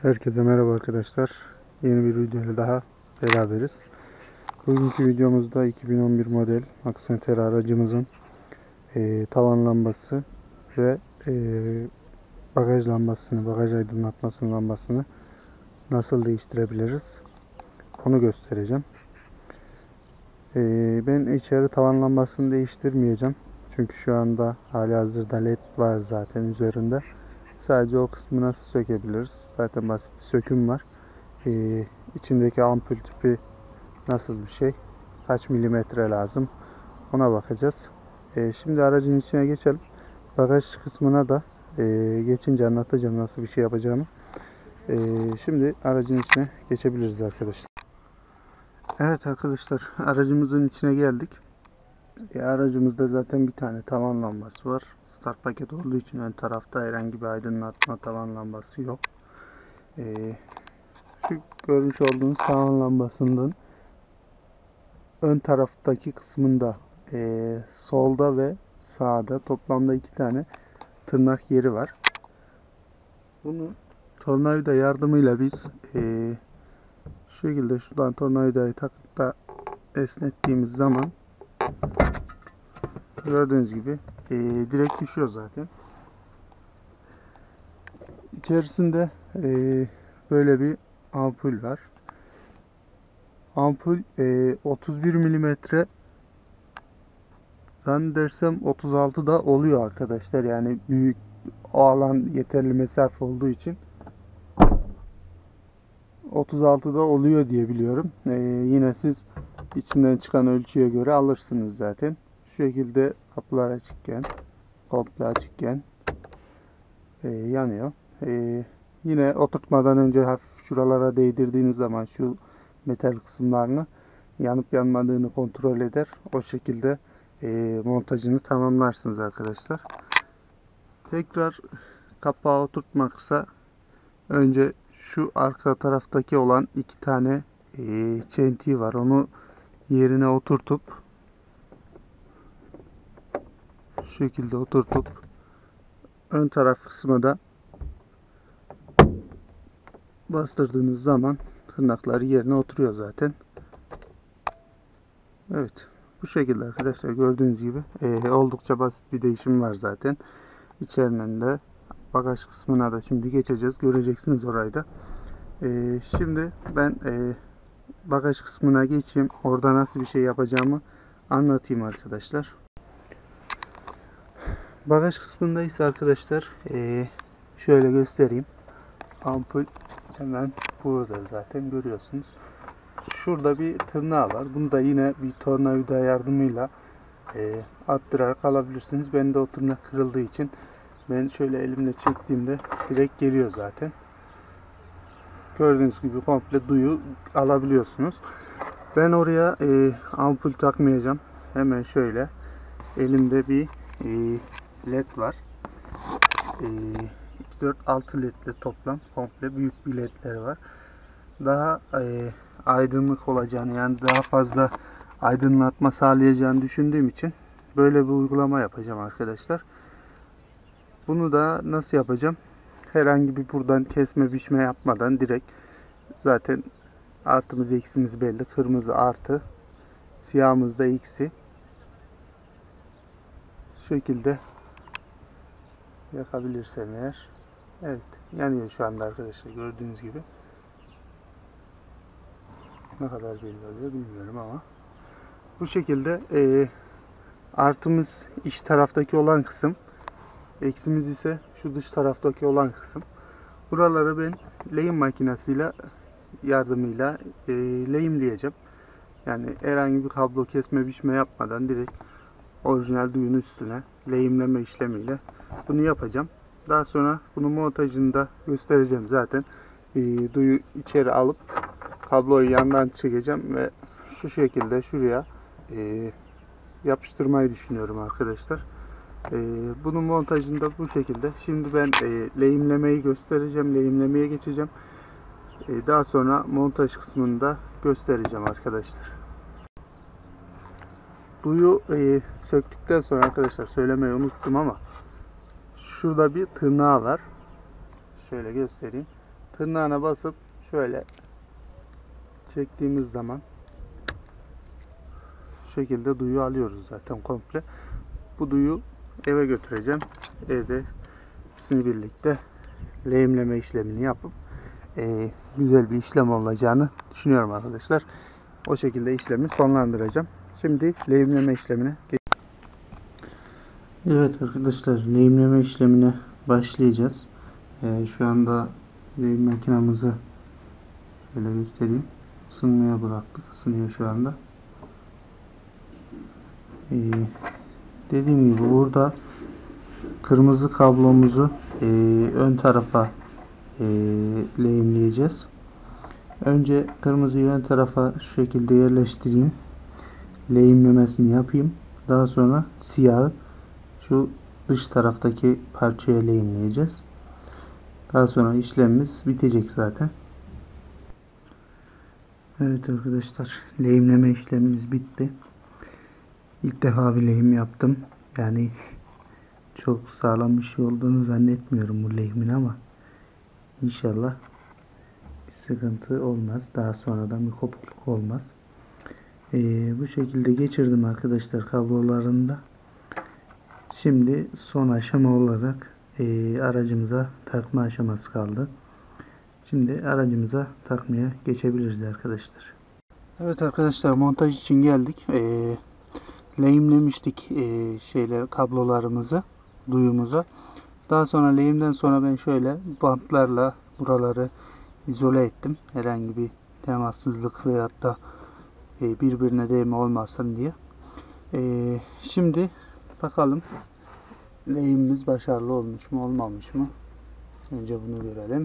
Herkese merhaba arkadaşlar. Yeni bir videoyla daha beraberiz. Bugünkü videomuzda 2011 model Accentera aracımızın tavan lambası ve bagaj lambasını, bagaj aydınlatmasının lambasını nasıl değiştirebiliriz onu göstereceğim. Ben içeri tavan lambasını değiştirmeyeceğim. Çünkü şu anda halihazırda led var zaten üzerinde. Sadece o kısmı nasıl sökebiliriz? Zaten basit bir söküm var. İçindeki ampul tipi nasıl bir şey? Kaç milimetre lazım? Ona bakacağız. Şimdi aracın içine geçelim. Bagaj kısmına da geçince anlatacağım nasıl bir şey yapacağımı. Şimdi aracın içine geçebiliriz arkadaşlar. Evet arkadaşlar, aracımızın içine geldik. Aracımızda zaten bir tane tavan lambası var. Start paket olduğu için ön tarafta herhangi bir aydınlatma tavan lambası yok. Şu görmüş olduğunuz tavan lambasının ön taraftaki kısmında solda ve sağda toplamda 2 tane tırnak yeri var. Bunu tornavida yardımıyla biz şu şekilde şuradan tornavidayı takıp da esnettiğimiz zaman gördüğünüz gibi direkt düşüyor zaten. İçerisinde böyle bir ampul var. Ampul 31 milimetre, zannedersem 36 da oluyor arkadaşlar. Yani büyük, o alan yeterli mesafe olduğu için 36 da oluyor diye biliyorum. Yine siz içinden çıkan ölçüye göre alırsınız zaten. Şu şekilde kapılar açıkken, komple açıkken yanıyor. Yine oturtmadan önce hafif şuralara değdirdiğiniz zaman şu metal kısımlarını yanıp yanmadığını kontrol eder. O şekilde montajını tamamlarsınız arkadaşlar. Tekrar kapağı oturtmaksa önce şu arka taraftaki olan 2 tane çentiği var. Onu yerine oturtup şu şekilde oturtup ön taraf kısmı da bastırdığınız zaman tırnakları yerine oturuyor zaten. Evet. Bu şekilde arkadaşlar, gördüğünüz gibi oldukça basit bir değişim var zaten. İçerinin de bagaj kısmına da şimdi geçeceğiz. Göreceksiniz orayı da. Şimdi ben bagaj kısmına geçeyim. Orada nasıl bir şey yapacağımı anlatayım arkadaşlar. Bagaj kısmında ise arkadaşlar şöyle göstereyim. Ampul hemen burada zaten görüyorsunuz. Şurada bir tırnağı var. Bunu da yine bir tornavida yardımıyla attırarak alabilirsiniz. Ben de o tırnak kırıldığı için ben şöyle elimle çektiğimde direkt geliyor zaten. Gördüğünüz gibi komple duyu alabiliyorsunuz. Ben oraya ampul takmayacağım. Hemen şöyle elimde bir led var. 4-6 ledle toplam komple büyük bir ledleri var. Daha aydınlık olacağını, yani daha fazla aydınlatma sağlayacağını düşündüğüm için böyle bir uygulama yapacağım arkadaşlar. Bunu da nasıl yapacağım? Herhangi bir buradan kesme biçme yapmadan direkt zaten artımız eksimiz belli. Kırmızı artı, siyahımız da eksi. Şu şekilde yakabilirsem eğer. Evet, yanıyor şu anda arkadaşlar, gördüğünüz gibi. Ne kadar belli oluyor bilmiyorum ama bu şekilde artımız iç taraftaki olan kısım, eksimiz ise şu dış taraftaki olan kısım. Buraları ben lehim makinesiyle yardımıyla lehimleyeceğim. Yani herhangi bir kablo kesme biçme yapmadan direkt orijinal duyunun üstüne lehimleme işlemiyle bunu yapacağım. Daha sonra bunun montajını da göstereceğim zaten. Duyu içeri alıp kabloyu yandan çekeceğim ve şu şekilde şuraya yapıştırmayı düşünüyorum arkadaşlar. Bunun montajını da bu şekilde. Şimdi ben lehimlemeyi göstereceğim. Lehimlemeye geçeceğim. Daha sonra montaj kısmını da göstereceğim arkadaşlar. Duyu söktükten sonra arkadaşlar, söylemeyi unuttum ama şurada bir tırnağı var. Şöyle göstereyim. tırnağına basıp şöyle çektiğimiz zaman şu şekilde duyu alıyoruz zaten komple. Bu duyu eve götüreceğim. Evde ikisini birlikte lehimleme işlemini yapıp güzel bir işlem olacağını düşünüyorum arkadaşlar. O şekilde işlemi sonlandıracağım. Şimdi lehimleme işlemine geçelim. Evet arkadaşlar, lehimleme işlemine başlayacağız. Şu anda lehim makinamızı şöyle göstereyim. Isınmaya bıraktık. Isınıyor şu anda. Dediğim gibi burada kırmızı kablomuzu ön tarafa lehimleyeceğiz. Önce kırmızıyı ön tarafa şu şekilde yerleştireyim. Lehimlemesini yapayım. Daha sonra siyahı şu dış taraftaki parçaya lehimleyeceğiz. Daha sonra işlemimiz bitecek zaten. Evet arkadaşlar, lehimleme işlemimiz bitti. İlk defa bir lehim yaptım. Yani çok sağlam bir şey olduğunu zannetmiyorum bu lehimin ama inşallah bir sıkıntı olmaz. Daha sonradan bir kopukluk olmaz. Bu şekilde geçirdim arkadaşlar kablolarında. Şimdi son aşama olarak aracımıza takma aşaması kaldı. Şimdi aracımıza takmaya geçebiliriz arkadaşlar. Evet arkadaşlar, montaj için geldik. Lehimlemiştik kablolarımızı, duyumuzu. Daha sonra lehimden sonra ben şöyle bantlarla buraları izole ettim. Herhangi bir temassızlık veyahut da birbirine değme olmasın diye. Şimdi bakalım lehimimiz başarılı olmuş mu olmamış mı? Önce bunu görelim.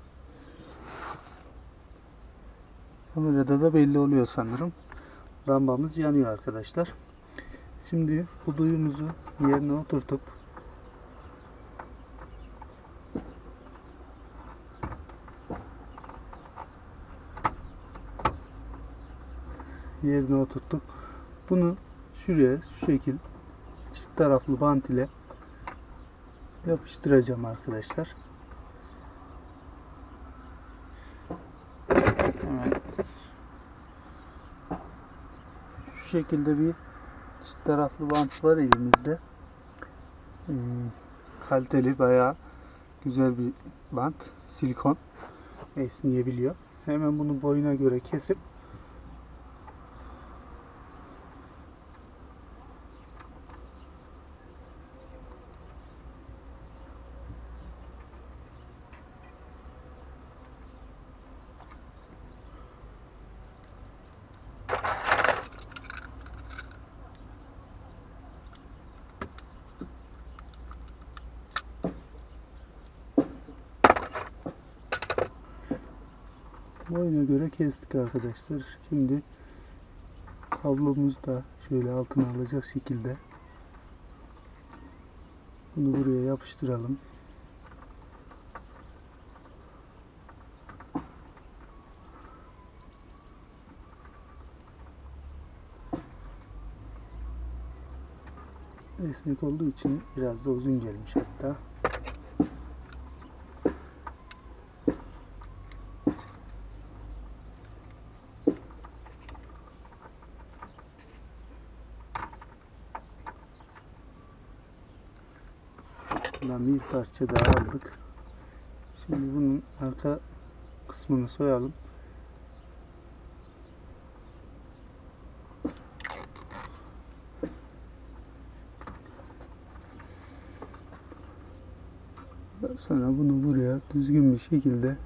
Kamerada da belli oluyor sanırım. Lambamız yanıyor arkadaşlar. Şimdi bu duyumuzu yerine oturtup bunu şuraya şu şekil çift taraflı bant ile yapıştıracağım arkadaşlar. Evet. Şu şekilde bir çift taraflı bant var elimizde. Kaliteli, bayağı güzel bir bant. Silikon, esneyebiliyor. Hemen bunu boyuna göre kesip boyuna göre kestik arkadaşlar. Şimdi kablomuzu da şöyle altına alacak şekilde bunu buraya yapıştıralım. Esnek olduğu için biraz da uzun gelmiş hatta. Bundan bir parça daha aldık. Şimdi bunun arka kısmını soyalım. Sonra bunu buraya düzgün bir şekilde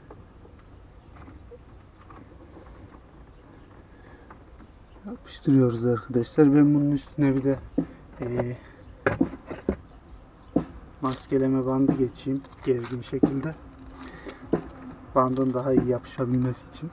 yapıştırıyoruz arkadaşlar. Ben bunun üstüne bir de maskeleme bandı geçeyim gergin şekilde. Bandın daha iyi yapışabilmesi için.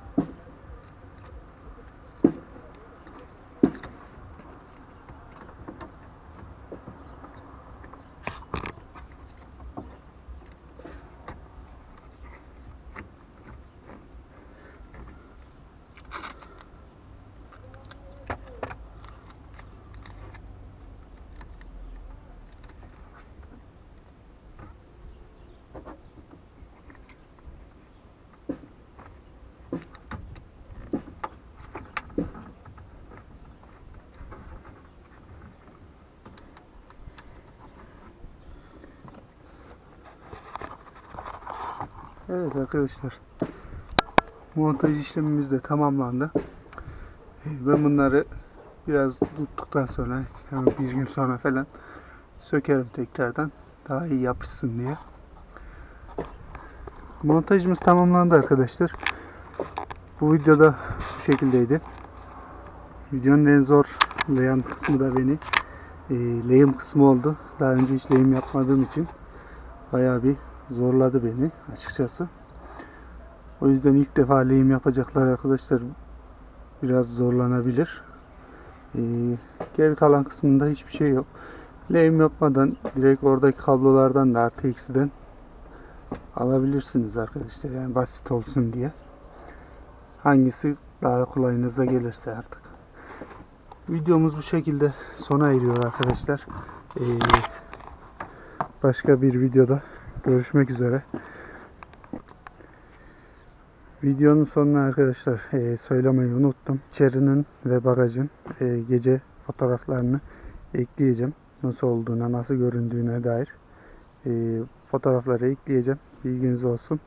Evet arkadaşlar, montaj işlemimiz de tamamlandı. Ben bunları biraz tuttuktan sonra, yani bir gün sonra falan sökerim tekrardan, daha iyi yapışsın diye. Montajımız tamamlandı arkadaşlar. Bu videoda bu şekildeydi. Videonun en zorlayan kısmı da beni lehim kısmı oldu. Daha önce hiç lehim yapmadığım için bayağı bir zorladı beni açıkçası. O yüzden ilk defa lehim yapacaklar arkadaşlar biraz zorlanabilir. Geri kalan kısmında hiçbir şey yok. Lehim yapmadan direkt oradaki kablolardan da artı eksiden alabilirsiniz arkadaşlar. Yani basit olsun diye. Hangisi daha kolayınıza gelirse artık. Videomuz bu şekilde sona eriyor arkadaşlar. Başka bir videoda görüşmek üzere. Videonun sonuna arkadaşlar söylemeyi unuttum. İçerinin ve bagajın gece fotoğraflarını ekleyeceğim. Nasıl olduğuna, nasıl göründüğüne dair fotoğrafları ekleyeceğim. Bilginiz olsun.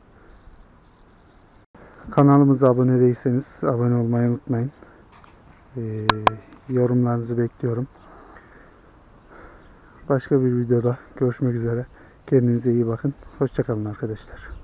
Kanalımıza abone değilseniz abone olmayı unutmayın. Yorumlarınızı bekliyorum. Başka bir videoda görüşmek üzere. Kendinize iyi bakın. Hoşça kalın arkadaşlar.